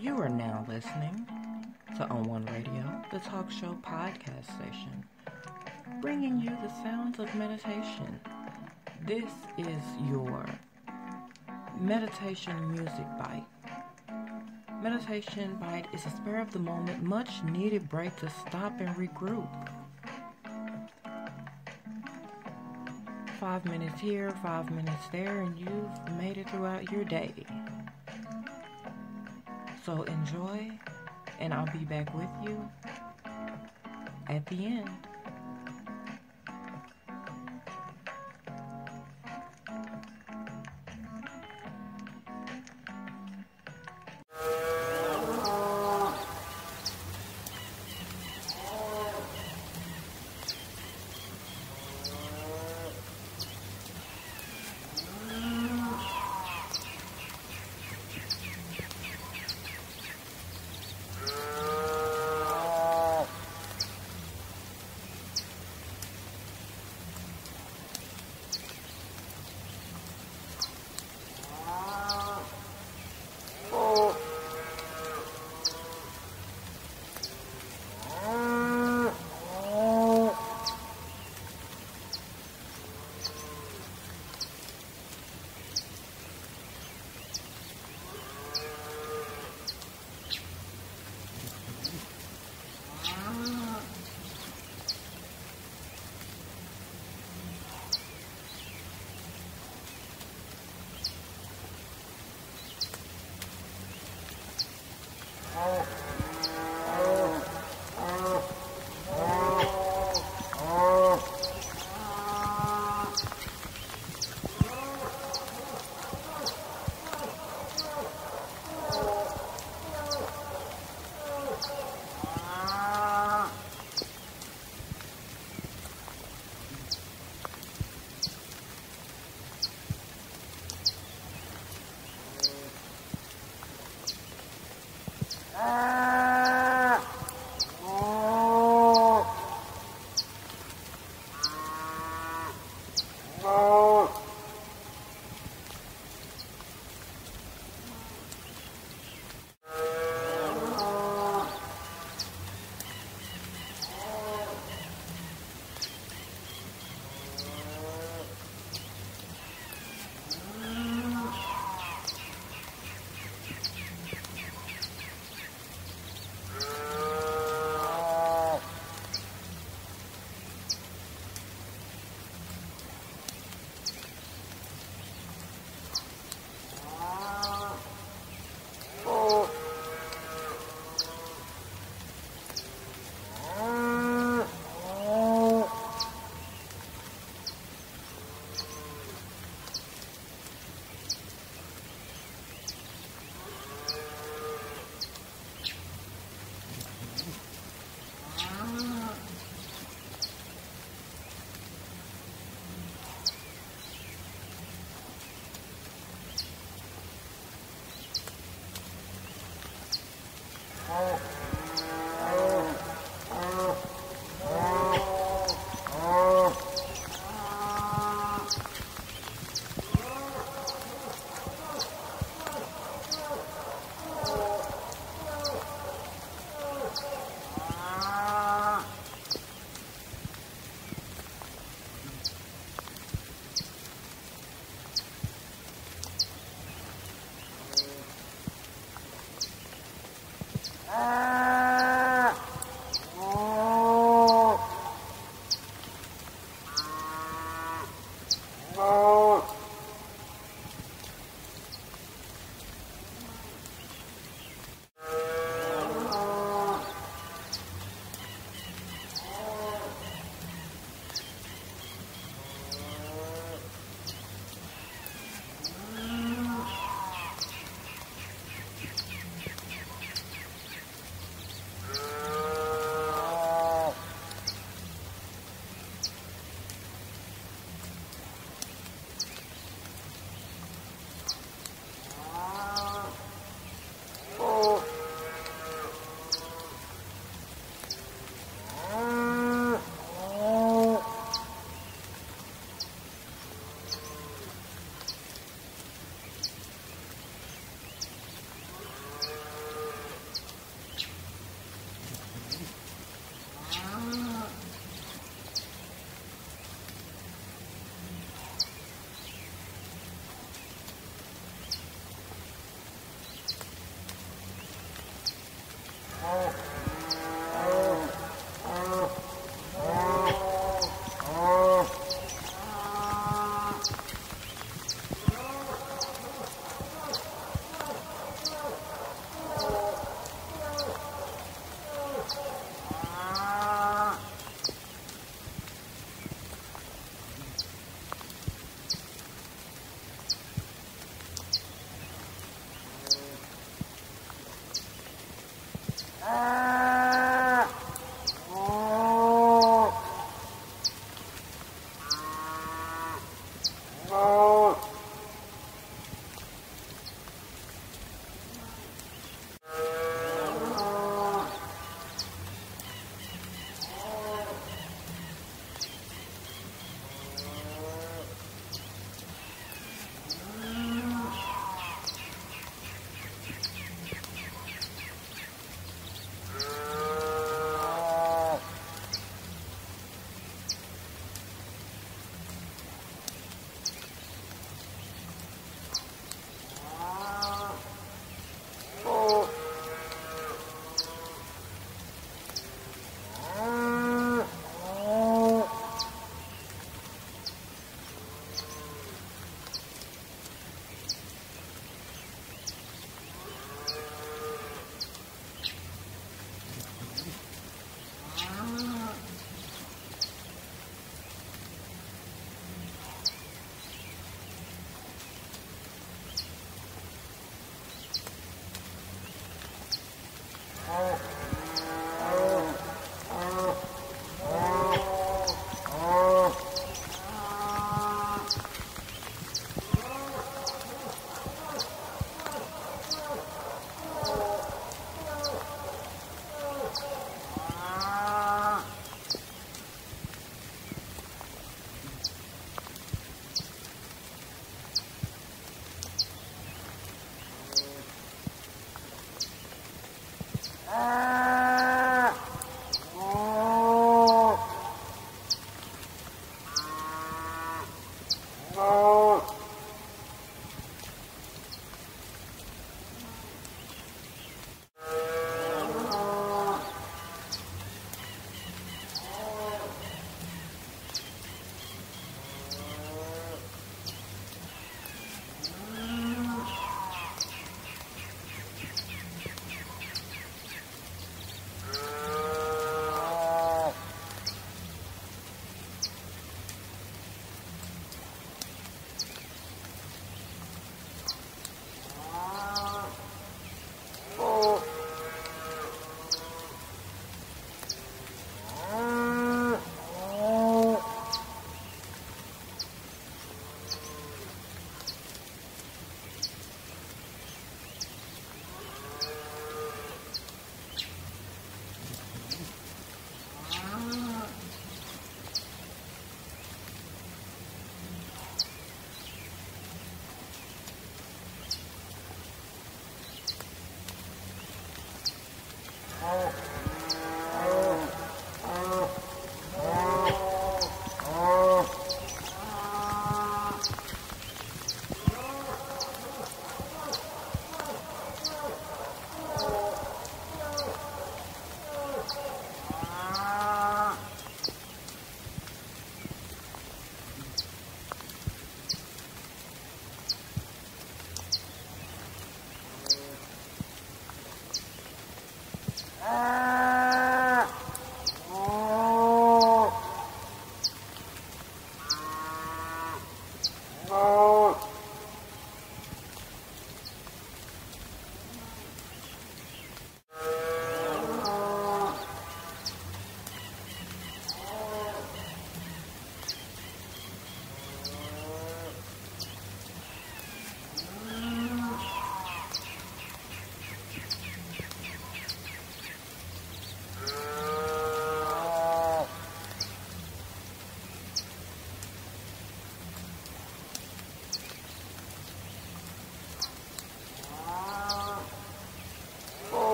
You are now listening to On One Radio, the talk show podcast station, bringing you the sounds of meditation. This is your meditation music bite. Meditation bite is a spur of the moment, much needed break to stop and regroup. 5 minutes here, 5 minutes there, and you've made it throughout your day. So enjoy, and I'll be back with you at the end.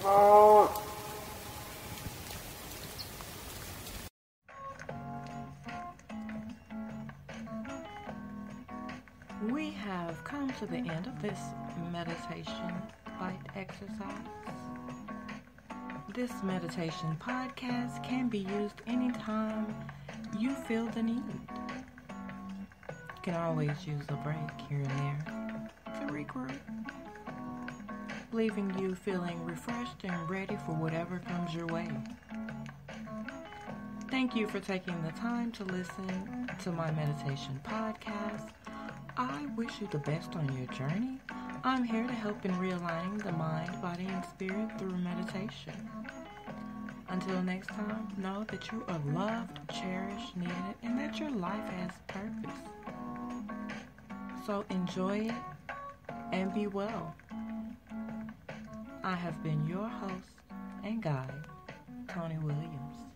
We have come to the end of this meditation bite exercise. This meditation podcast can be used anytime you feel the need. You can always use a break here and there to regroup, leaving you feeling refreshed and ready for whatever comes your way. Thank you for taking the time to listen to my meditation podcast. I wish you the best on your journey. I'm here to help in realigning the mind, body, and spirit through meditation. Until next time, know that you are loved, cherished, needed, and that your life has purpose. So enjoy it and be well. I have been your host and guide, Tony Williams.